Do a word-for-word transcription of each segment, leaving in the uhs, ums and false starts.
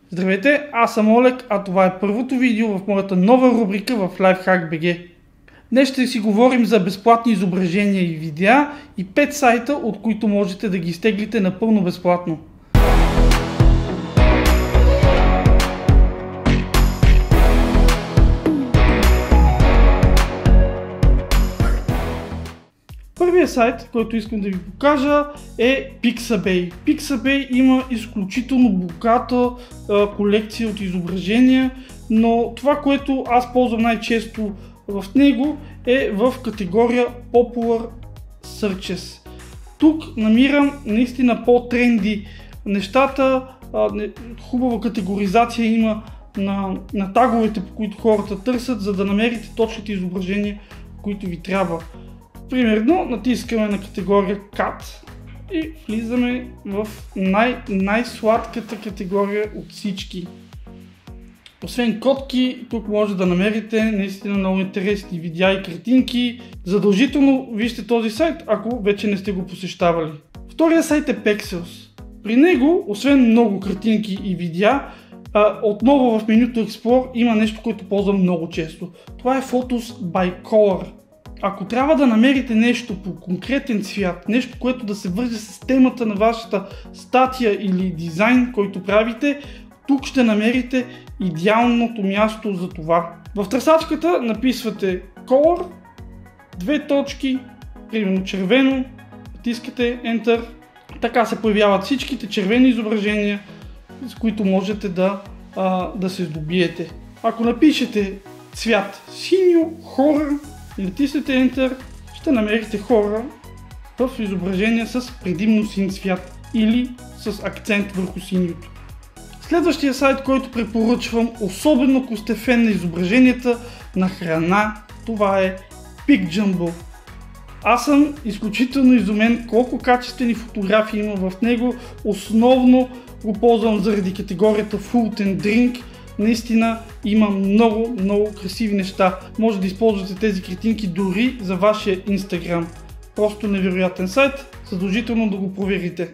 Здравейте, аз съм Олег, а това е първото видео в моята нова рубрика в LifehackBG. Днес ще си говорим за безплатни изображения и видеа и пет сайта, от които можете да ги изтеглите напълно безплатно. Първият сайт, който искам да ви покажа, е Pixabay. Pixabay има изключително богата а, колекция от изображения, но това, което аз ползвам най-често в него, е в категория Popular Searches. Тук намирам наистина по-тренди нещата, а, не, хубава категоризация има на, на таговете, по които хората търсят, за да намерите точните изображения, които ви трябва. Примерно натискаме на категория Cat и влизаме в най- най-сладката категория от всички. Освен котки, тук може да намерите наистина много интересни видеа и картинки. Задължително вижте този сайт, ако вече не сте го посещавали. Втория сайт е Pexels. При него, освен много картинки и видеа, отново в менюто Explore има нещо, което ползвам много често. Това е Photos by Color. Ако трябва да намерите нещо по конкретен цвят, нещо, което да се върже с темата на вашата статия или дизайн, който правите, тук ще намерите идеалното място за това. В търсачката написвате Color, две точки, примерно червено, натискате Enter. Така се появяват всичките червени изображения, с които можете да, а, да се здобиете. Ако напишете цвят синьо, хора, и натиснете Enter, ще намерите хора в изображения с предимно син цвят или с акцент върху синьото. Следващия сайт, който препоръчвам, особено ако сте фен на изображенията на храна, това е PicJumbo. Аз съм изключително изумен колко качествени фотографии има в него. Основно го ползвам заради категорията Food and Drink. Наистина има много, много красиви неща. Може да използвате тези картинки дори за вашия Instagram. Просто невероятен сайт, задължително да го проверите.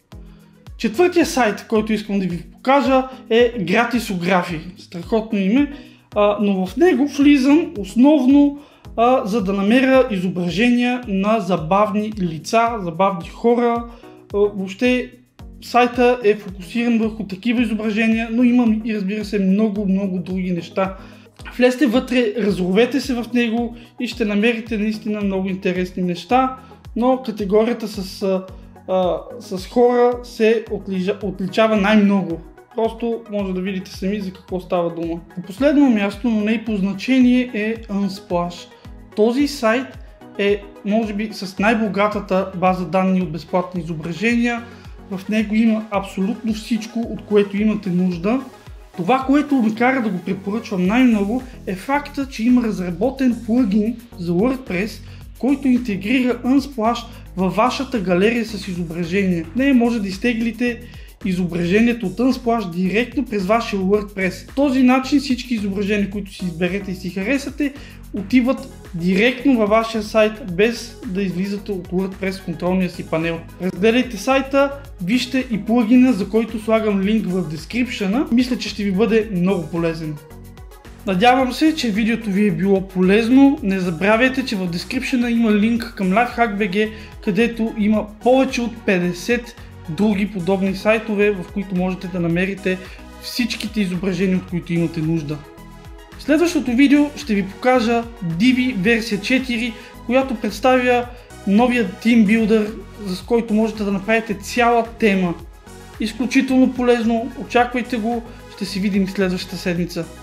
Четвъртия сайт, който искам да ви покажа, е Gratisography. Страхотно име, а, но в него влизам основно а, за да намеря изображения на забавни лица, забавни хора. А, въобще сайта е фокусиран върху такива изображения, но имам и разбира се много, много други неща. Влезте вътре, разровете се в него и ще намерите наистина много интересни неща, но категорията с, а, с хора се отлича, отличава най-много. Просто може да видите сами за какво става дума. На последно място, но не и по значение, е Unsplash. Този сайт е може би с най-богатата база данни от безплатни изображения. В него има абсолютно всичко, от което имате нужда. Това, което ме кара да го препоръчвам най-много, е факта, че има разработен плагин за WordPress, който интегрира Unsplash във вашата галерия с изображения. В нея може да изтеглите изображението от Unsplash директно през вашия WordPress. По този начин всички изображения, които си изберете и си харесате, отиват директно във вашия сайт, без да излизате от WordPress контролния си панел. Разгледайте сайта, вижте и плагина, за който слагам линк в дескрипшена. Мисля, че ще ви бъде много полезен. Надявам се, че видеото ви е било полезно. Не забравяйте, че в дескрипшена има линк към LifehackBG, където има повече от петдесет други подобни сайтове, в които можете да намерите всичките изображения, от които имате нужда. В следващото видео ще ви покажа Divi версия четири, която представя новия TeamBuilder, с който можете да направите цяла тема. Изключително полезно, очаквайте го, ще се видим следващата седмица.